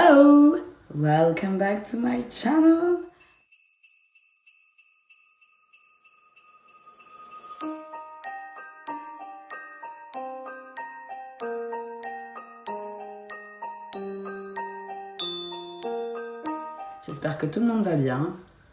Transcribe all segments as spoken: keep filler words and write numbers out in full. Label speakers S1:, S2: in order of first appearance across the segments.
S1: Hello! Welcome back to my channel! J'espère que tout le monde va bien.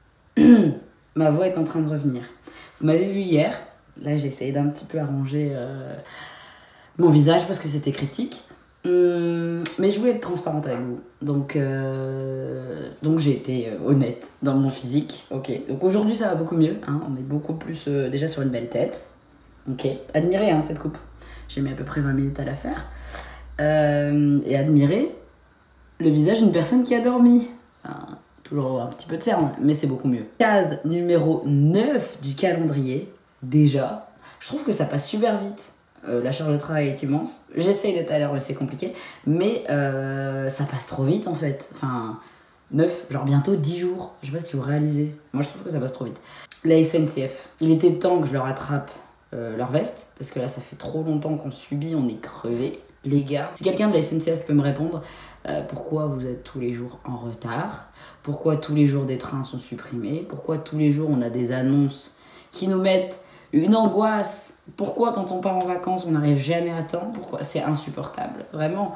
S1: Ma voix est en train de revenir. Vous m'avez vu hier. Là, j'ai essayé d'un petit peu arranger euh, mon visage parce que c'était critique. Hum, mais je voulais être transparente avec vous. Donc, euh, donc j'ai été euh, honnête dans mon physique. Ok. Donc aujourd'hui, ça va beaucoup mieux. Hein. On est beaucoup plus euh, déjà sur une belle tête. Ok. Admirez hein, cette coupe. J'ai mis à peu près vingt minutes à la faire. Euh, et admirez le visage d'une personne qui a dormi. Enfin, toujours un petit peu de cerne, mais c'est beaucoup mieux. Case numéro neuf du calendrier. Déjà, je trouve que ça passe super vite. Euh, la charge de travail est immense. J'essaye d'être à l'heure, mais c'est compliqué. Mais euh, ça passe trop vite en fait. Enfin, neuf, genre bientôt dix jours. Je sais pas si vous réalisez. Moi, je trouve que ça passe trop vite. La S N C F. Il était temps que je leur attrape euh, leur veste. Parce que là, ça fait trop longtemps qu'on subit, on est crevé. Les gars, si quelqu'un de la S N C F peut me répondre euh, pourquoi vous êtes tous les jours en retard, pourquoi tous les jours des trains sont supprimés, pourquoi tous les jours on a des annonces qui nous mettent une angoisse, pourquoi quand on part en vacances on n'arrive jamais à temps, pourquoi c'est insupportable, vraiment.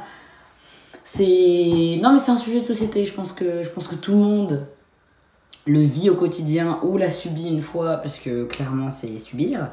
S1: C'est non mais c'est un sujet de société, je pense que je pense que tout le monde le vit au quotidien ou l'a subi une fois parce que clairement c'est subir.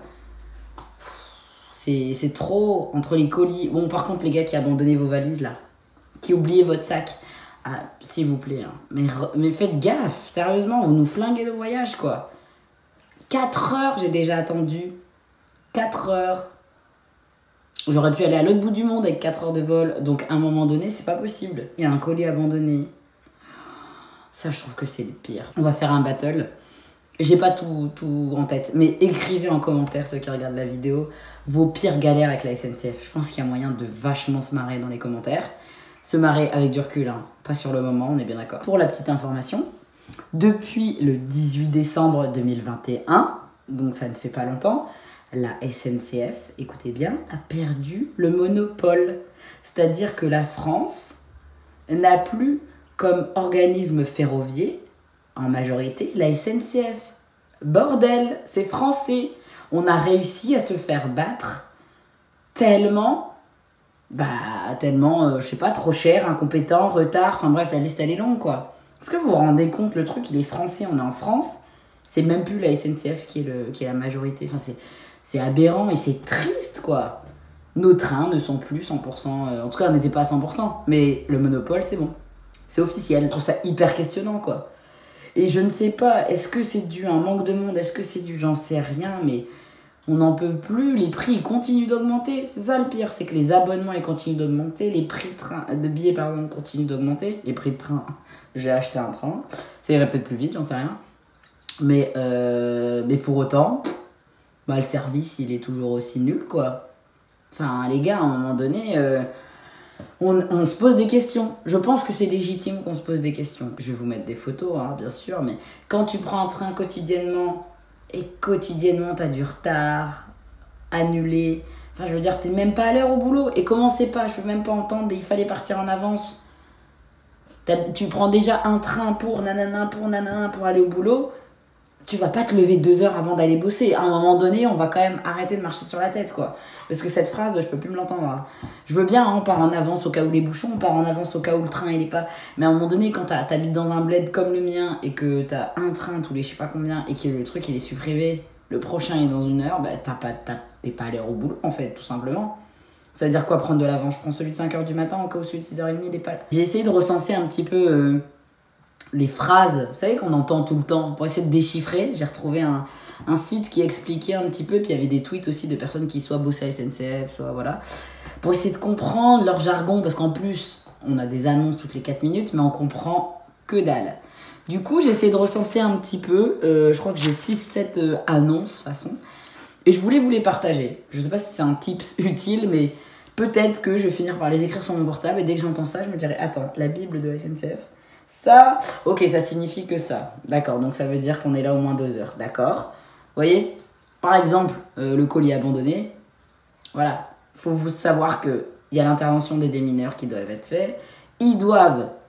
S1: C'est, c'est trop entre les colis. Bon, par contre, les gars qui abandonnez vos valises là, qui oubliez votre sac, ah, s'il vous plaît, hein. mais, mais faites gaffe, sérieusement, vous nous flinguez le voyage quoi. quatre heures, j'ai déjà attendu. quatre heures. J'aurais pu aller à l'autre bout du monde avec quatre heures de vol, donc à un moment donné, c'est pas possible. Il y a un colis abandonné. Ça, je trouve que c'est le pire. On va faire un battle. J'ai pas tout, tout en tête, mais écrivez en commentaire, ceux qui regardent la vidéo, vos pires galères avec la S N C F. Je pense qu'il y a moyen de vachement se marrer dans les commentaires. Se marrer avec du recul, hein. Pas sur le moment, on est bien d'accord. Pour la petite information, depuis le dix-huit décembre deux mille vingt et un, donc ça ne fait pas longtemps, la S N C F, écoutez bien, a perdu le monopole. C'est-à-dire que la France n'a plus comme organisme ferroviaire en majorité, la S N C F. Bordel, c'est français. On a réussi à se faire battre tellement, bah, tellement, euh, je sais pas, trop cher, incompétent, retard, enfin bref, la liste elle est longue quoi. Est-ce que vous vous rendez compte, le truc, il est français, on est en France, c'est même plus la S N C F qui est, le, qui est la majorité, enfin c'est, c'est aberrant et c'est triste quoi. Nos trains ne sont plus cent pour cent, euh, en tout cas on n'était pas à cent pour cent, mais le monopole c'est bon. C'est officiel, je trouve ça hyper questionnant quoi. Et je ne sais pas, est-ce que c'est dû à un manque de monde, est-ce que c'est dû, j'en sais rien, mais on n'en peut plus, les prix ils continuent d'augmenter. C'est ça le pire, c'est que les abonnements ils continuent d'augmenter, les prix de, train, de billets pardon, continuent d'augmenter, les prix de train, j'ai acheté un train, ça irait peut-être plus vite, j'en sais rien. Mais, euh, mais pour autant, bah, le service il est toujours aussi nul quoi. Enfin les gars, à un moment donné... Euh, On, on se pose des questions. Je pense que c'est légitime qu'on se pose des questions. Je vais vous mettre des photos, hein, bien sûr, mais quand tu prends un train quotidiennement et quotidiennement t'as du retard, annulé, enfin je veux dire, t'es même pas à l'heure au boulot. Et comment c'est pas, je peux même pas entendre, il fallait partir en avance. T'as, tu prends déjà un train pour nanana, pour nanana, pour aller au boulot. Tu vas pas te lever deux heures avant d'aller bosser. À un moment donné, on va quand même arrêter de marcher sur la tête, quoi. Parce que cette phrase, je peux plus me l'entendre. Hein. Je veux bien, hein, on part en avance au cas où les bouchons, on part en avance au cas où le train, il est pas... Mais à un moment donné, quand t'as, t'habites dans un bled comme le mien et que t'as un train tous les je sais pas combien et que le truc, il est supprimé, le prochain est dans une heure, bah t'as pas, t'as, t'es pas à l'heure au boulot, en fait, tout simplement. Ça veut dire quoi, prendre de l'avance? Je prends celui de cinq heures du matin au cas où celui de six heures trente, il est pas là. J'ai essayé de recenser un petit peu... Euh, les phrases, vous savez qu'on entend tout le temps, pour essayer de déchiffrer. J'ai retrouvé un, un site qui expliquait un petit peu, puis il y avait des tweets aussi de personnes qui soit bossaient à S N C F, soit voilà, pour essayer de comprendre leur jargon, parce qu'en plus, on a des annonces toutes les quatre minutes, mais on comprend que dalle. Du coup, j'ai essayé de recenser un petit peu, euh, je crois que j'ai six sept euh, annonces, de toute façon, et je voulais vous les partager. Je sais pas si c'est un tips utile, mais peut-être que je vais finir par les écrire sur mon portable, et dès que j'entends ça, je me dirai, attends, la Bible de la S N C F, ça, ok, ça signifie que ça. D'accord, donc ça veut dire qu'on est là au moins deux heures. D'accord. Vous voyez, par exemple, euh, le colis abandonné. Voilà, il faut vous savoir qu'il y a l'intervention des démineurs qui doivent être faits. Ils doivent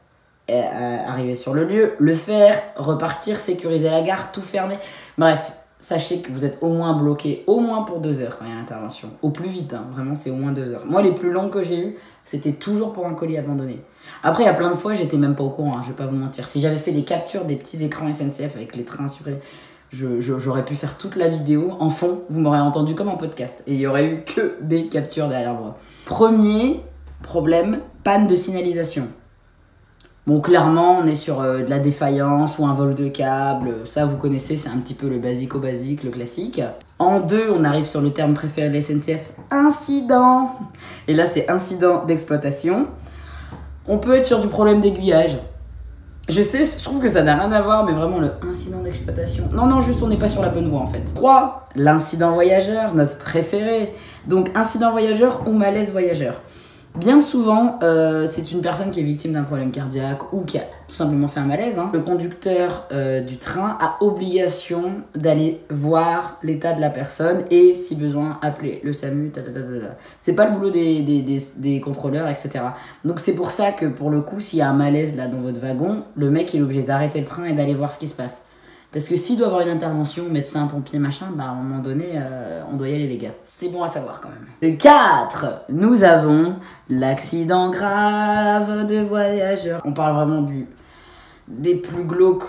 S1: euh, arriver sur le lieu, le faire, repartir, sécuriser la gare, tout fermer. Bref, sachez que vous êtes au moins bloqué, au moins pour deux heures quand il y a l'intervention. Au plus vite, hein, vraiment, c'est au moins deux heures. Moi, les plus longs que j'ai eu, c'était toujours pour un colis abandonné. Après, il y a plein de fois, j'étais même pas au courant, hein, je vais pas vous mentir. Si j'avais fait des captures des petits écrans S N C F avec les trains supprimés, je, je, j'aurais pu faire toute la vidéo en fond, vous m'aurez entendu comme un podcast. Et il y aurait eu que des captures derrière moi. Premier problème, panne de signalisation. Bon, clairement, on est sur euh, de la défaillance ou un vol de câble. Ça, vous connaissez, c'est un petit peu le basico-basique, le classique. En deux, on arrive sur le terme préféré de la S N C F, incident. Et là, c'est incident d'exploitation. On peut être sur du problème d'aiguillage. Je sais, je trouve que ça n'a rien à voir, mais vraiment le incident d'exploitation. Non, non, juste on n'est pas sur la bonne voie en fait. trois. L'incident voyageur, notre préféré. Donc, incident voyageur ou malaise voyageur. Bien souvent, euh, c'est une personne qui est victime d'un problème cardiaque ou qui a tout simplement fait un malaise. Hein. Le conducteur euh, du train a obligation d'aller voir l'état de la personne et, si besoin, appeler le SAMU. C'est pas le boulot des, des, des, des contrôleurs, et cetera. Donc c'est pour ça que, pour le coup, s'il y a un malaise là dans votre wagon, le mec il est obligé d'arrêter le train et d'aller voir ce qui se passe. Parce que s'il doit avoir une intervention, médecin, pompier, machin, bah à un moment donné, euh, on doit y aller les gars. C'est bon à savoir quand même. quatre. Nous avons l'accident grave de voyageurs. On parle vraiment du, des plus glauques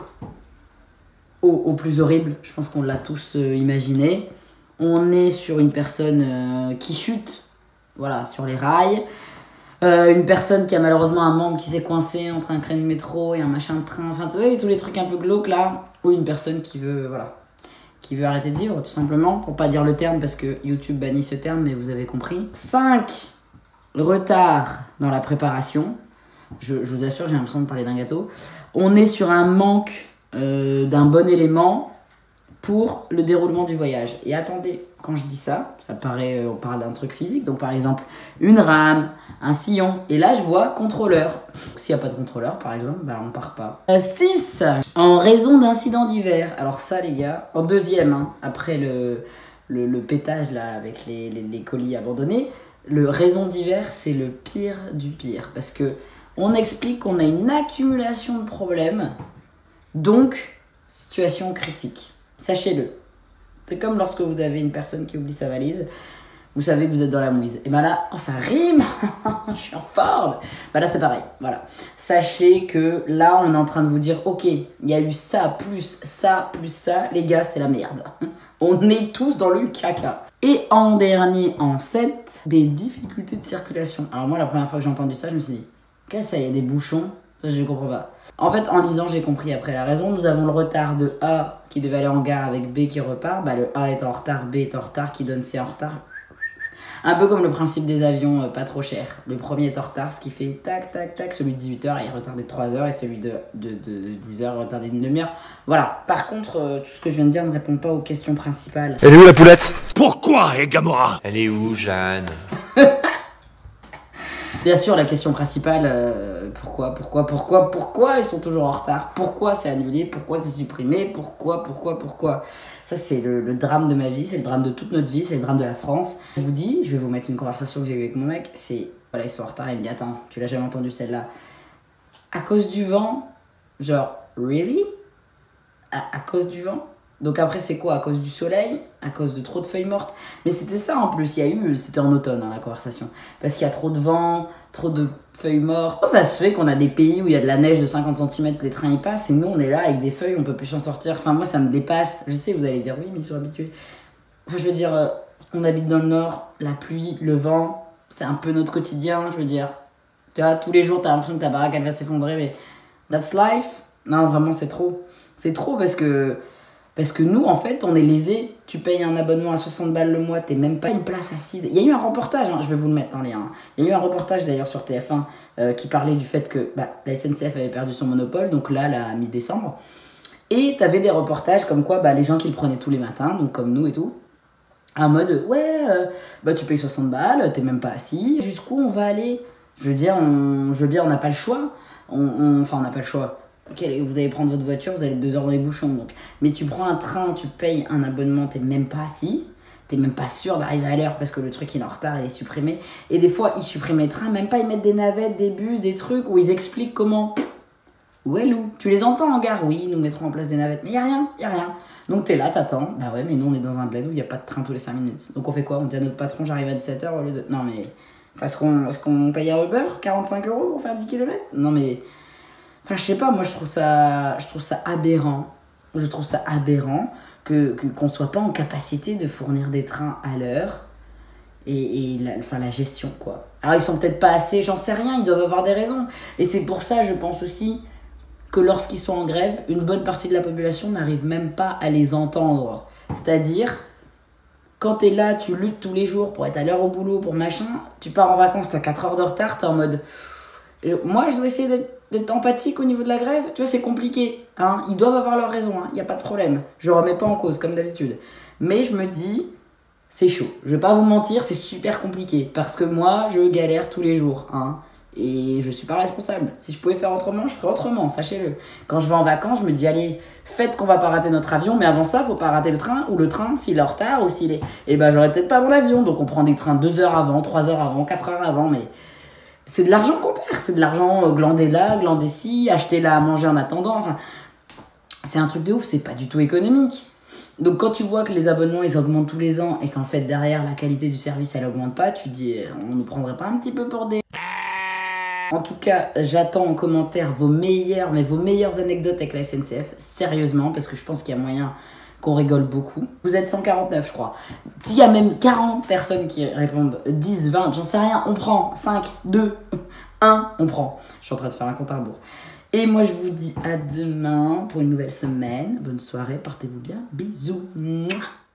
S1: au, au plus horrible. Je pense qu'on l'a tous euh, imaginé. On est sur une personne euh, qui chute, voilà, sur les rails. Euh, une personne qui a malheureusement un membre qui s'est coincé entre un train de métro et un machin de train, enfin tu vois, tous les trucs un peu glauques là, ou une personne qui veut, voilà, qui veut arrêter de vivre tout simplement, pour pas dire le terme parce que YouTube bannit ce terme, mais vous avez compris. cinq. Retard dans la préparation. Je, je vous assure, j'ai l'impression de parler d'un gâteau. On est sur un manque euh, d'un bon élément pour le déroulement du voyage. Et attendez, quand je dis ça, ça paraît, euh, on parle d'un truc physique, donc par exemple une rame, un sillon, et là je vois contrôleur. S'il n'y a pas de contrôleur par exemple, bah on part pas. Euh, six. En raison d'incidents divers. Alors ça les gars, en deuxième, hein, après le, le, le pétage là avec les, les, les colis abandonnés, le raison divers c'est le pire du pire, parce que on explique qu'on a une accumulation de problèmes, donc situation critique. Sachez-le. C'est comme lorsque vous avez une personne qui oublie sa valise, vous savez que vous êtes dans la mouise. Et ben là, oh ça rime, je suis en forme. Ben là c'est pareil, voilà. Sachez que là on est en train de vous dire, ok, il y a eu ça, plus ça, plus ça, les gars c'est la merde. On est tous dans le caca. Et en dernier, en sept, des difficultés de circulation. Alors moi la première fois que j'ai entendu ça, je me suis dit, qu'est-ce que ça, il y a des bouchons? Je ne comprends pas. En fait, en lisant, j'ai compris après la raison. Nous avons le retard de A qui devait aller en gare avec B qui repart. Bah, le A est en retard, B est en retard, qui donne C en retard. Un peu comme le principe des avions euh, pas trop chers. Le premier est en retard, ce qui fait tac, tac, tac. Celui de dix-huit heures est retardé de trois heures et celui de, de, de dix heures retardé d'une demi-heure. Voilà. Par contre, euh, tout ce que je viens de dire ne répond pas aux questions principales.
S2: Elle est où la poulette?
S3: Pourquoi, Egamora?
S2: Elle est où, Jeanne?
S1: Bien sûr, la question principale, euh, pourquoi, pourquoi, pourquoi, pourquoi ils sont toujours en retard? Pourquoi c'est annulé? Pourquoi c'est supprimé? Pourquoi, pourquoi, pourquoi? Ça, c'est le, le drame de ma vie, c'est le drame de toute notre vie, c'est le drame de la France. Je vous dis, je vais vous mettre une conversation que j'ai eue avec mon mec, c'est, voilà, ils sont en retard, il me dit, attends, tu l'as jamais entendu celle-là? À cause du vent? Genre, really? À, à cause du vent? Donc après c'est quoi? À cause du soleil? À cause de trop de feuilles mortes? Mais c'était ça en plus, il y a eu, c'était en automne hein, la conversation. Parce qu'il y a trop de vent, trop de feuilles mortes. Ça se fait qu'on a des pays où il y a de la neige de cinquante centimètres, les trains y passent, et nous on est là avec des feuilles, on peut plus s'en sortir. Enfin moi ça me dépasse, je sais vous allez dire oui mais ils sont habitués. Enfin je veux dire, euh, on habite dans le nord, la pluie, le vent, c'est un peu notre quotidien, je veux dire. Tu vois, tous les jours t'as l'impression que ta baraque elle va s'effondrer, mais that's life. Non vraiment c'est trop. C'est trop parce que... Parce que nous, en fait, on est lésés. Tu payes un abonnement à soixante balles le mois, t'es même pas une place assise. Il y a eu un reportage, hein, je vais vous le mettre en lien. Hein. Il y a eu un reportage d'ailleurs sur T F un euh, qui parlait du fait que bah, la S N C F avait perdu son monopole, donc là, la mi-décembre. Et t'avais des reportages comme quoi bah, les gens qui le prenaient tous les matins, donc comme nous et tout, en mode ouais, euh, bah, tu payes soixante balles, t'es même pas assis. Jusqu'où on va aller? Je veux dire, on, je veux bien, on n'a pas le choix. On, on, enfin, on n'a pas le choix. Okay, vous allez prendre votre voiture, vous allez être deux heures dans les bouchons. Donc. Mais tu prends un train, tu payes un abonnement, t'es même pas assis. T'es même pas sûr d'arriver à l'heure parce que le truc il est en retard, il est supprimé. Et des fois, ils suppriment les trains, même pas ils mettent des navettes, des bus, des trucs où ils expliquent comment. Où est Lou? Tu les entends en gare? Oui, nous mettrons en place des navettes. Mais y a rien, y a rien. Donc t'es là, t'attends. Bah ouais, mais nous on est dans un bled où il y a pas de train tous les cinq minutes. Donc on fait quoi? On dit à notre patron, j'arrive à dix-sept heures au lieu de... Non mais... Enfin, est-ce qu'on est qu'on paye un Uber quarante-cinq euros pour faire dix kilomètres? Non mais... Enfin, je sais pas, moi je trouve ça, je trouve ça aberrant. Je trouve ça aberrant que, que, qu'on soit pas en capacité de fournir des trains à l'heure. Et, et la, enfin, la gestion, quoi. Alors, ils sont peut-être pas assez, j'en sais rien, ils doivent avoir des raisons. Et c'est pour ça, je pense aussi, que lorsqu'ils sont en grève, une bonne partie de la population n'arrive même pas à les entendre. C'est-à-dire, quand t'es là, tu luttes tous les jours pour être à l'heure au boulot, pour machin, tu pars en vacances, t'as quatre heures de retard, t'es en mode... Et moi, je dois essayer d'être, d'être empathique au niveau de la grève. Tu vois, c'est compliqué. Hein. Ils doivent avoir leur raison, il hein. n'y a pas de problème. Je ne remets pas en cause, comme d'habitude. Mais je me dis, c'est chaud. Je vais pas vous mentir, c'est super compliqué. Parce que moi, je galère tous les jours. Hein. Et je suis pas responsable. Si je pouvais faire autrement, je ferais autrement, sachez-le. Quand je vais en vacances, je me dis, allez, faites qu'on va pas rater notre avion, mais avant ça, faut pas rater le train, ou le train, s'il est en retard, ou s'il est... Eh ben, j'aurais peut-être pas mon avion. Donc on prend des trains deux heures avant, trois heures avant, quatre heures avant, mais... C'est de l'argent qu'on perd, c'est de l'argent glandé là, glandé ci, acheter là à manger en attendant. Enfin, c'est un truc de ouf, c'est pas du tout économique. Donc quand tu vois que les abonnements ils augmentent tous les ans et qu'en fait derrière la qualité du service elle augmente pas, tu te dis on nous prendrait pas un petit peu pour des... En tout cas, j'attends en commentaire vos meilleures, mais vos meilleures anecdotes avec la S N C F, sérieusement, parce que je pense qu'il y a moyen qu'on rigole beaucoup. Vous êtes cent quarante-neuf, je crois. S'il y a même quarante personnes qui répondent dix, vingt, j'en sais rien, on prend. cinq, deux, un, on prend. Je suis en train de faire un compte à rebours. Et moi, je vous dis à demain pour une nouvelle semaine. Bonne soirée, portez-vous bien. Bisous. Mouah.